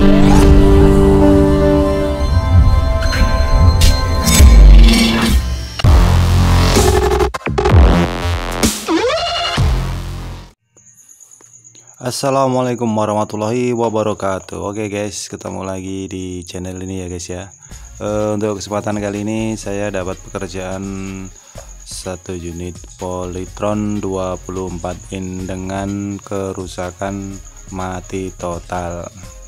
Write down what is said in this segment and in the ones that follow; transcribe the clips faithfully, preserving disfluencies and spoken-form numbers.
Assalamualaikum warahmatullahi wabarakatuh. Oke guys, ketemu lagi di channel ini ya guys ya. e, Untuk kesempatan kali ini saya dapat pekerjaan satu unit Polytron dua puluh empat in dengan kerusakan mati total.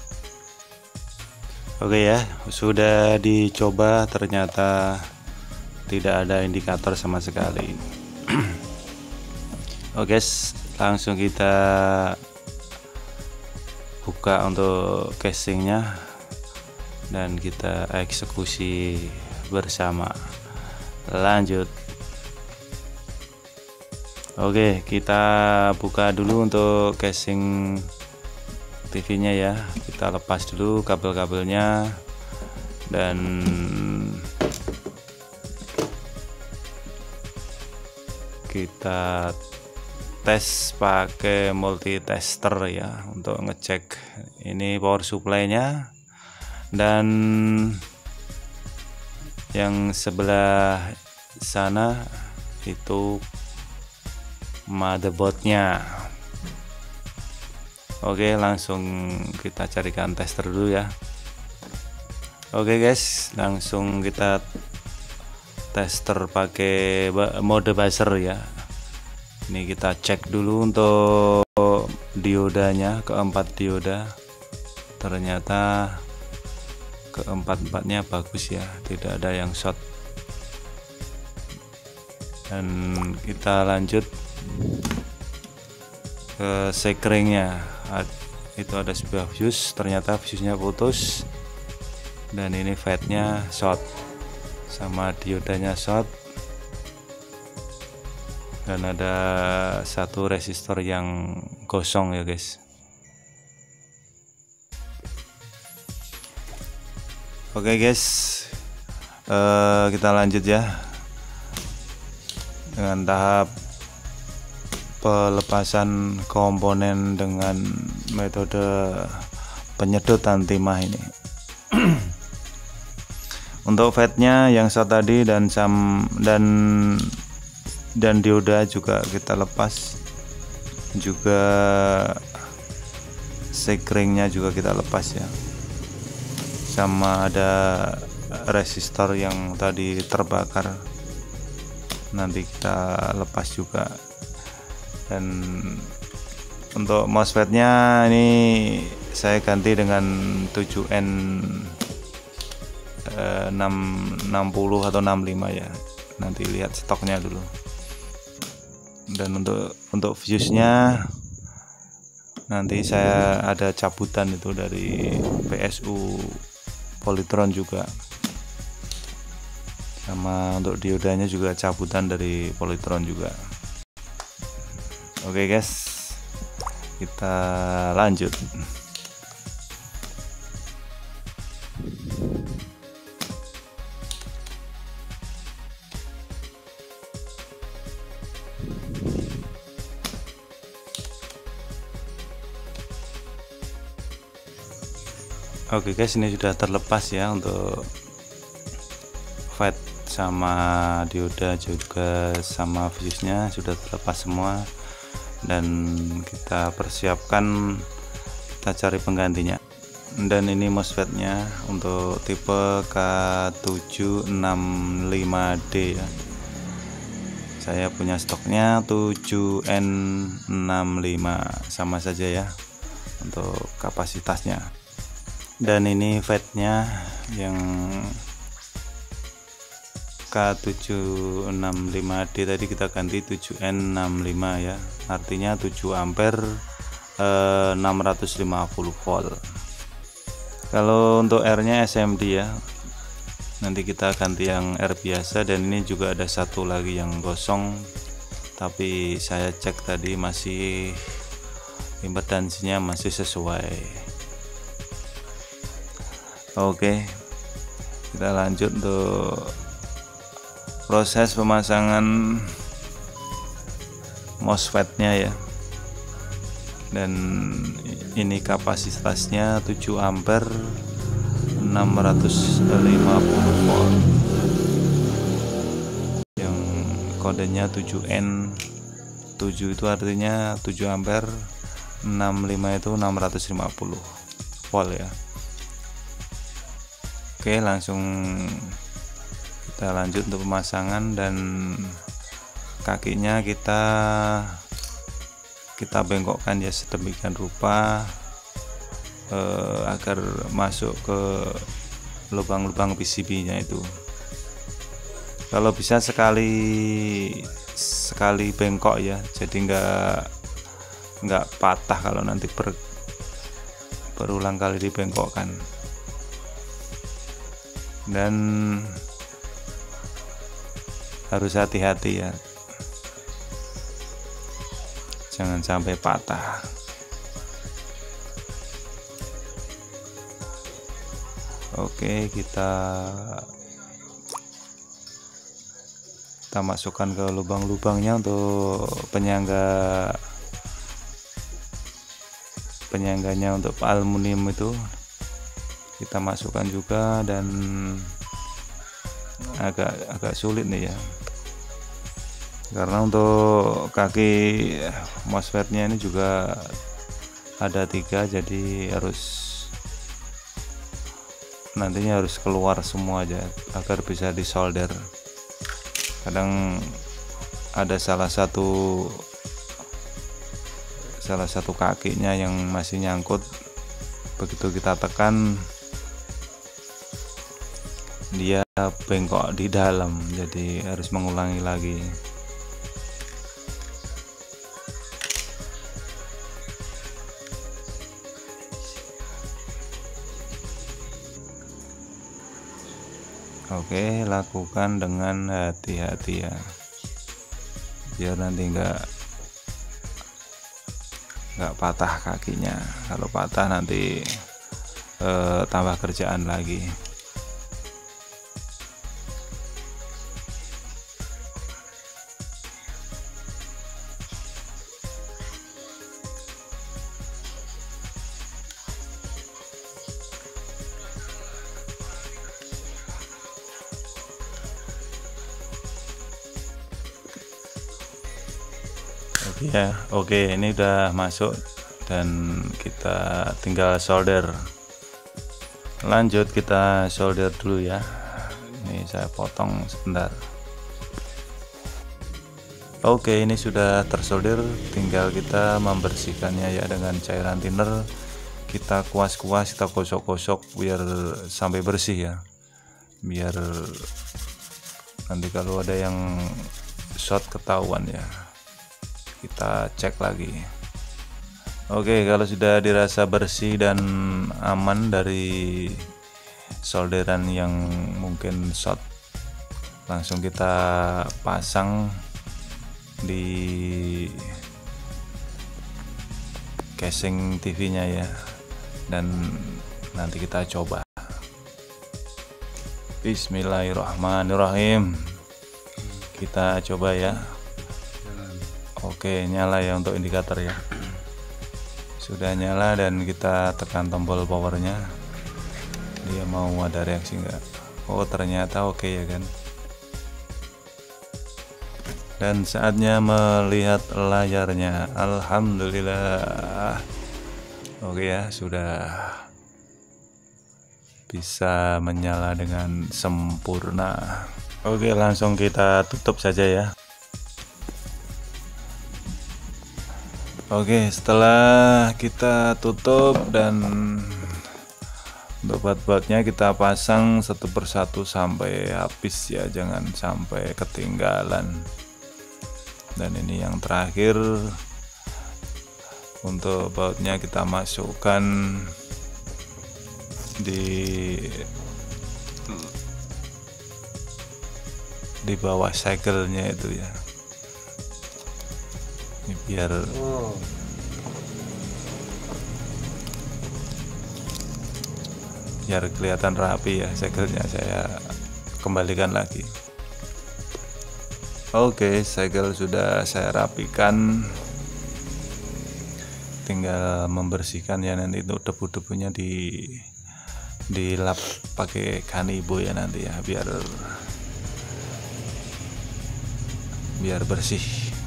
Oke ya, sudah dicoba ternyata tidak ada indikator sama sekali. Oke guys, langsung kita buka untuk casingnya dan kita eksekusi bersama. Lanjut. Oke, kita buka dulu untuk casing T V-nya ya. Kita lepas dulu kabel-kabelnya dan kita tes pakai multitester ya untuk ngecek ini power supply-nya, dan yang sebelah sana itu motherboardnya. Oke, langsung kita carikan tester dulu ya. Oke guys, langsung kita tester pakai mode buzzer ya. Ini kita cek dulu untuk diodanya, keempat dioda. Ternyata keempat-empatnya bagus ya, tidak ada yang short. Dan kita lanjut ke sekringnya. Itu ada sebuah fuse, ternyata fuse-nya putus. Dan ini fade-nya short, sama diodanya short. Dan ada satu resistor yang kosong ya guys. Oke guys, uh, kita lanjut ya dengan tahap pelepasan komponen dengan metode penyedotan timah ini. Untuk fade-nya yang short tadi dan sam dan dan dioda juga kita lepas, juga sekringnya juga kita lepas ya, sama ada resistor yang tadi terbakar nanti kita lepas juga. Dan untuk MOSFET-nya ini saya ganti dengan tujuh N enam puluh atau enam puluh lima ya, nanti lihat stoknya dulu. Dan untuk untuk fuse-nya nanti saya ada cabutan itu dari P S U Polytron juga, sama untuk diodanya juga cabutan dari Polytron juga. Oke guys, kita lanjut. Oke guys, ini sudah terlepas ya untuk fade sama dioda juga sama fuse-nya sudah terlepas semua, dan kita persiapkan kita cari penggantinya. Dan ini MOSFET-nya untuk tipe K tujuh enam lima D ya. Saya punya stoknya tujuh N enam lima, sama saja ya untuk kapasitasnya. Dan ini fade-nya yang K tujuh enam lima D tadi kita ganti tujuh N enam lima ya, artinya tujuh ampere eh, enam ratus lima puluh volt. Kalau untuk R-nya S M D ya, nanti kita ganti yang R biasa. Dan ini juga ada satu lagi yang kosong, tapi saya cek tadi masih impedansinya masih sesuai. Oke, kita lanjut untuk proses pemasangan MOSFET-nya ya. dan ini kapasitasnya tujuh ampere enam ratus lima puluh volt, yang kodenya tujuh N. Tujuh itu artinya tujuh ampere, enam puluh lima itu enam ratus lima puluh volt ya. Oke, langsung kita lanjut untuk pemasangan, dan kakinya kita kita bengkokkan ya sedemikian rupa eh, agar masuk ke lubang-lubang P C B nya itu. Kalau bisa sekali sekali bengkok ya, jadi enggak enggak patah kalau nanti ber, berulang kali dibengkokkan. Dan harus hati-hati ya, jangan sampai patah. Oke, kita kita masukkan ke lubang-lubangnya untuk penyangga penyangganya untuk aluminium itu kita masukkan juga, dan agak agak sulit nih ya, karena untuk kaki MOSFET-nya ini juga ada tiga, jadi harus nantinya harus keluar semua aja agar bisa disolder. Kadang ada salah satu salah satu kakinya yang masih nyangkut, begitu kita tekan dia bengkok di dalam, jadi harus mengulangi lagi. Oke, lakukan dengan hati-hati ya, biar nanti enggak enggak patah kakinya. Kalau patah nanti eh, tambah kerjaan lagi. Ya, oke, ini udah masuk dan kita tinggal solder. Lanjut kita solder dulu ya. Ini saya potong sebentar. Oke, ini sudah tersolder, tinggal kita membersihkannya ya dengan cairan thinner. Kita kuas-kuas, kita gosok-gosok biar sampai bersih ya, biar nanti kalau ada yang short ketahuan ya. Kita cek lagi. Oke, kalau sudah dirasa bersih dan aman dari solderan yang mungkin short, langsung kita pasang di casing T V-nya ya, dan nanti kita coba. Bismillahirrahmanirrahim. Kita coba ya. Oke, nyala ya untuk indikator ya. Sudah nyala, dan kita tekan tombol powernya. Dia mau ada reaksi enggak? Oh, ternyata oke ya kan. Dan saatnya melihat layarnya. Alhamdulillah. Oke ya, sudah bisa menyala dengan sempurna. Oke, langsung kita tutup saja ya. Oke, setelah kita tutup dan untuk baut-bautnya kita pasang satu persatu sampai habis ya, jangan sampai ketinggalan. Dan ini yang terakhir, untuk bautnya kita masukkan di di bawah cycle-nya itu ya. Ini biar oh. biar kelihatan rapi ya cycle-nya. Saya kembalikan lagi. Oke, cycle sudah saya rapikan. tinggal membersihkan ya, nanti itu debu-debunya di dilap pakai kanibo ya nanti ya, biar biar bersih.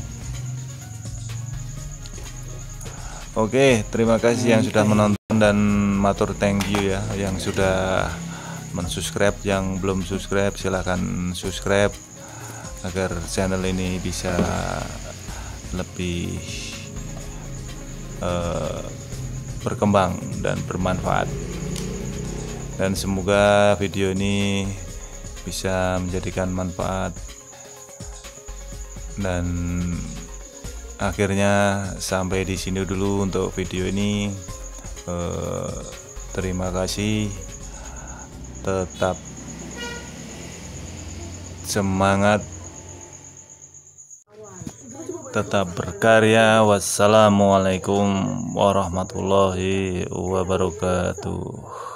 Oke, terima kasih yang sudah menonton dan matur thank you ya yang sudah mensubscribe. Yang belum subscribe silahkan subscribe agar channel ini bisa lebih uh, berkembang dan bermanfaat, dan semoga video ini bisa menjadikan manfaat. Dan akhirnya sampai di sini dulu untuk video ini. Eh, terima kasih, tetap semangat, tetap berkarya. Wassalamualaikum warahmatullahi wabarakatuh.